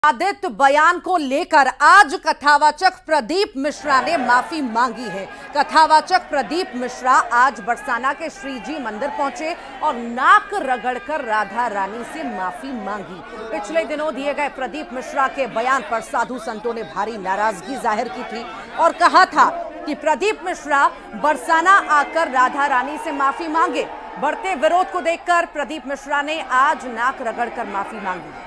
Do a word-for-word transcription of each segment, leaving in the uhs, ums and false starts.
विवादित बयान को लेकर आज कथावाचक प्रदीप मिश्रा ने माफी मांगी है। कथावाचक प्रदीप मिश्रा आज बरसाना के श्रीजी मंदिर पहुंचे और नाक रगड़कर राधा रानी से माफी मांगी। पिछले दिनों दिए गए प्रदीप मिश्रा के बयान पर साधु संतों ने भारी नाराजगी जाहिर की थी और कहा था कि प्रदीप मिश्रा बरसाना आकर राधा रानी से माफी मांगे। बढ़ते विरोध को देखकर प्रदीप मिश्रा ने आज नाक रगड़कर माफी मांगी।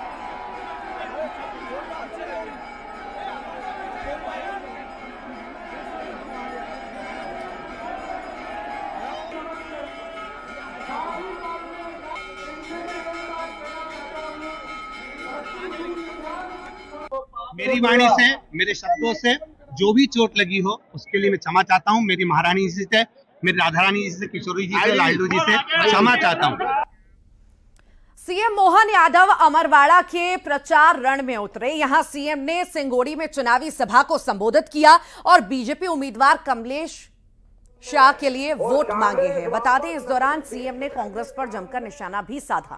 मेरी वाणी से, मेरे शब्दों से जो भी चोट लगी हो उसके लिए मैं क्षमा चाहता हूं। मेरी महारानी जी से, मेरी राधा रानी जी से, किशोरी जी से, लालडू जी से क्षमा चाहता हूं। सीएम मोहन यादव अमरवाड़ा के प्रचार रण में उतरे। यहां सीएम ने सिंगोड़ी में चुनावी सभा को संबोधित किया और बीजेपी उम्मीदवार कमलेश शाह के लिए वोट मांगे हैं। बता दें, इस दौरान सीएम ने कांग्रेस पर जमकर निशाना भी साधा।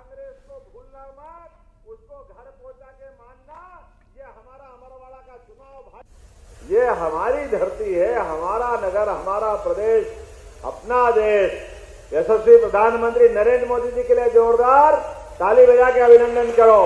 ये हमारी धरती है, हमारा नगर, हमारा प्रदेश, अपना देश। यशस्वी प्रधानमंत्री नरेंद्र मोदी जी के लिए जोरदार ताली बजा के अभिनंदन करो,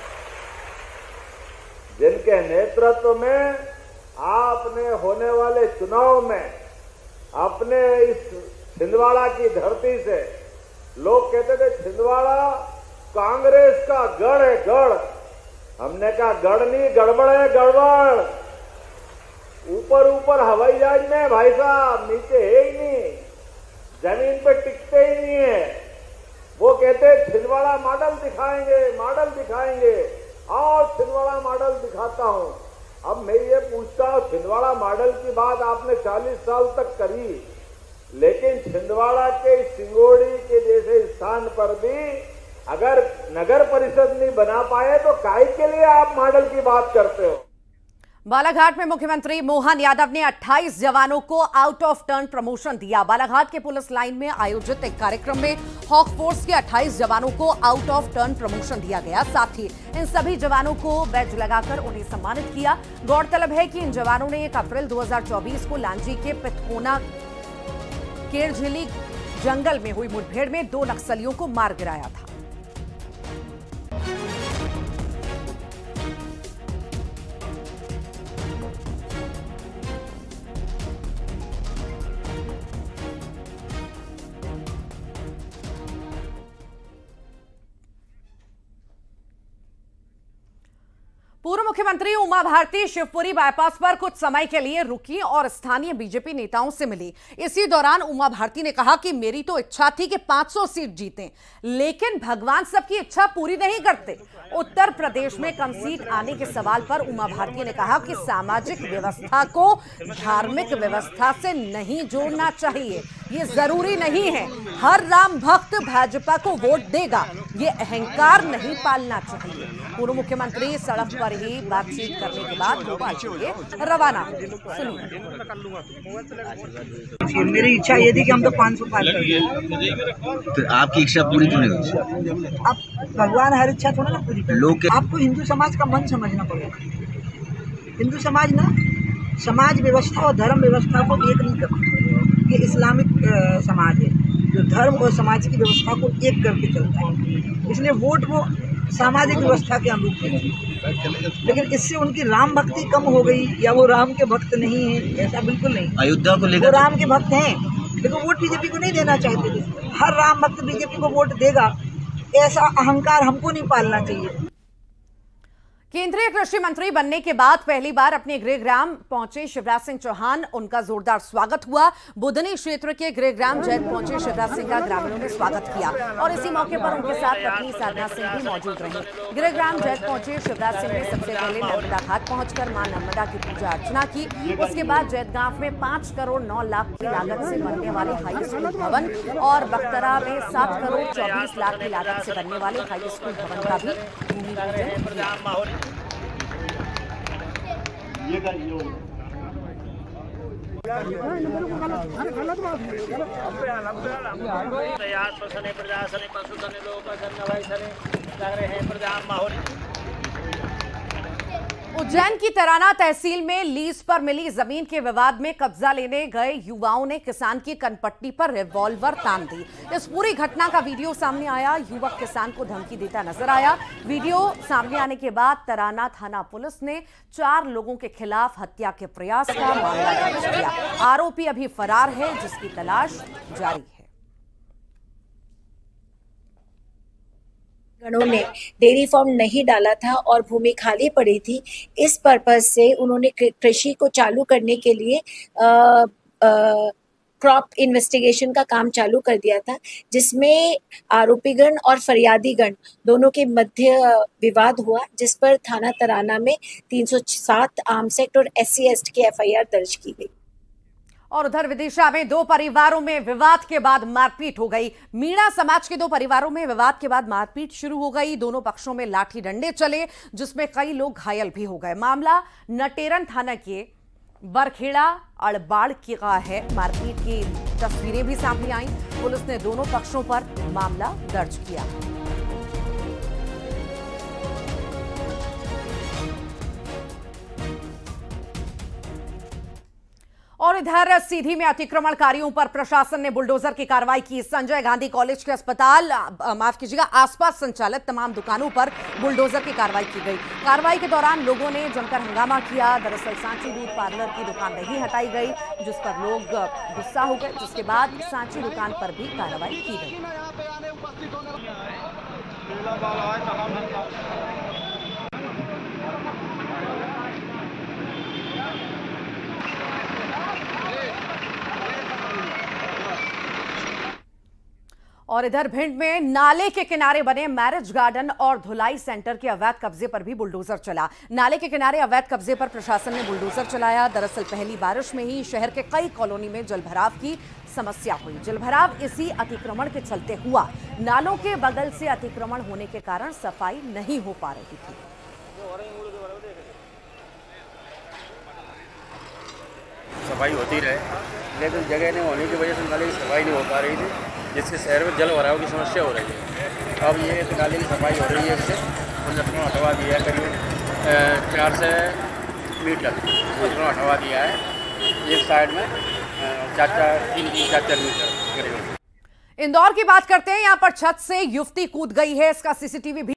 जिनके नेतृत्व में आपने होने वाले चुनाव में अपने इस छिंदवाड़ा की धरती से, लोग कहते थे छिंदवाड़ा कांग्रेस का गढ़ है, गढ़। हमने कहा गढ़ नहीं, गड़बड़ है, गड़बड़। ऊपर ऊपर हवाई जहाज में भाई साहब, नीचे है ही नहीं, जमीन पे टिकते ही नहीं है। वो कहते छिंदवाड़ा मॉडल दिखाएंगे, मॉडल दिखाएंगे, और छिंदवाड़ा मॉडल दिखाता हूं। अब मैं ये पूछता हूं, छिंदवाड़ा मॉडल की बात आपने चालीस साल तक करी, लेकिन छिंदवाड़ा के सिंगोड़ी के जैसे स्थान पर भी अगर नगर परिषद नहीं बना पाए तो काहे के लिए आप मॉडल की बात करते हो। बालाघाट में मुख्यमंत्री मोहन यादव ने अट्ठाईस जवानों को आउट ऑफ टर्न प्रमोशन दिया। बालाघाट के पुलिस लाइन में आयोजित एक कार्यक्रम में हॉक फोर्स के अट्ठाईस जवानों को आउट ऑफ टर्न प्रमोशन दिया गया। साथ ही इन सभी जवानों को बैज लगाकर उन्हें सम्मानित किया। गौरतलब है कि इन जवानों ने एक अप्रैल दो हजार चौबीस को लांजी के पिथकोना केरझिली जंगल में हुई मुठभेड़ में दो नक्सलियों को मार गिराया था। पूर्व मुख्यमंत्री उमा भारती शिवपुरी बाईपास पर कुछ समय के लिए रुकी और स्थानीय बीजेपी नेताओं से मिली। इसी दौरान उमा भारती ने कहा कि मेरी तो इच्छा थी कि पाँच सौ सीट जीतें, लेकिन भगवान सबकी इच्छा पूरी नहीं करते। उत्तर प्रदेश में कम सीट आने के सवाल पर उमा भारती ने कहा कि सामाजिक व्यवस्था को धार्मिक व्यवस्था से नहीं जोड़ना चाहिए। ये जरूरी नहीं है हर राम भक्त भाजपा को वोट देगा, ये अहंकार नहीं पालना चाहिए। पूर्व मुख्यमंत्री सड़क पर ही बातचीत करने के बाद भोपाल के लिए रवाना। सुनिए। मेरी इच्छा ये थी कि हम तो पाँच सौ पार कर। तो आपकी इच्छा पूरी क्यों नहीं हुई? अब भगवान हर इच्छा थोड़ा ना पूरी करे। लोग आपको हिंदू समाज का मन समझना पड़ेगा। हिंदू समाज ना समाज व्यवस्था और धर्म व्यवस्था को एक नहीं करता। ये इस्लामिक समाज है जो धर्म और समाज की व्यवस्था को एक करके चलता है, इसलिए वोट वो सामाजिक व्यवस्था के अनुरूप है। लेकिन इससे उनकी राम भक्ति कम हो गई या वो राम के भक्त नहीं है, ऐसा बिल्कुल नहीं। अयोध्या को लेकर वो राम के भक्त हैं, लेकिन वोट बीजेपी को नहीं देना चाहते थे। हर राम भक्त बीजेपी को वोट देगा, ऐसा अहंकार हमको नहीं पालना चाहिए। केंद्रीय कृषि मंत्री बनने के बाद पहली बार अपने गृहग्राम पहुंचे शिवराज सिंह चौहान। उनका जोरदार स्वागत हुआ। बुधनी क्षेत्र के गृहग्राम जैत पहुंचे शिवराज सिंह का ग्रामीणों ने स्वागत किया और इसी मौके पर उनके साथ पत्नी साधना सिंह भी मौजूद रहीं। गृहग्राम जैत पहुंचे शिवराज सिंह ने सबसे पहले नर्मदा घाट पहुंचकर मां नर्मदा की पूजा अर्चना की। उसके बाद जैत गांव में पांच करोड़ नौ लाख की लागत से बनने वाले हाई स्कूल भवन और बख्तरा में सात करोड़ चौबीस लाख की लागत से बनने वाले हाई स्कूल भवन का भी भूमि पूजन किया। प्रजा उज्जैन की तराना तहसील में लीज पर मिली जमीन के विवाद में कब्जा लेने गए युवाओं ने किसान की कनपट्टी पर रिवॉल्वर तान दी। इस पूरी घटना का वीडियो सामने आया। युवक किसान को धमकी देता नजर आया। वीडियो सामने आने के बाद तराना थाना पुलिस ने चार लोगों के खिलाफ हत्या के प्रयास का मामला दर्ज किया। आरोपी अभी फरार है, जिसकी तलाश जारी है। गणों ने डेयरी फार्म नहीं डाला था और भूमि खाली पड़ी थी। इस पर्पज से उन्होंने कृषि को चालू करने के लिए क्रॉप इन्वेस्टिगेशन का काम चालू कर दिया था, जिसमें आरोपीगण और फरियादीगण दोनों के मध्य विवाद हुआ, जिस पर थाना तराना में तीन सौ सात आर्म्स एक्ट और एस सी एस टी की एफ आई आर दर्ज की गई। और उधर विदिशा में दो परिवारों में विवाद के बाद मारपीट हो गई। मीणा समाज के दो परिवारों में विवाद के बाद मारपीट शुरू हो गई। दोनों पक्षों में लाठी डंडे चले, जिसमें कई लोग घायल भी हो गए। मामला नटेरन थाना के बरखेड़ा अड़बाड़ का है। मारपीट की तस्वीरें भी सामने आई। पुलिस ने दोनों पक्षों पर मामला दर्ज किया। और इधर सीधी में अतिक्रमणकारियों पर प्रशासन ने बुलडोजर की कार्रवाई की। संजय गांधी कॉलेज के अस्पताल माफ कीजिएगा आसपास संचालित तमाम दुकानों पर बुलडोजर की कार्रवाई की गई। कार्रवाई के दौरान लोगों ने जमकर हंगामा किया। दरअसल सांची दूध पार्लर की दुकान नहीं हटाई गई, जिस पर लोग गुस्सा हो गए, जिसके बाद सांची दुकान पर भी कार्रवाई की गई। और इधर भिंड में नाले के किनारे बने मैरिज गार्डन और धुलाई सेंटर के अवैध कब्जे पर भी बुलडोजर चला। नाले के किनारे अवैध कब्जे पर प्रशासन ने बुलडोजर चलाया। दरअसल पहली बारिश में ही शहर के कई कॉलोनी में जलभराव की समस्या हुई। जलभराव इसी अतिक्रमण के चलते हुआ। नालों के बगल से अतिक्रमण होने के कारण सफाई नहीं हो पा रही थी। सफाई होती रहे, लेकिन जगह नहीं होने की वजह से नाले की सफाई नहीं हो पा रही थी, जिससे शहर में जल भराव की समस्या हो रही है। अब ये नाले की सफाई हो रही है, इससे अतिक्रमण हटवा दिया है। करीब चार से मीटर अतिक्रमण हटवा दिया है। एक साइड में चार चार तीन तीन चार चार मीटर करीब। इंदौर की बात करते हैं। यहां पर छत से युवती कूद गई है। इसका सीसीटीवी भी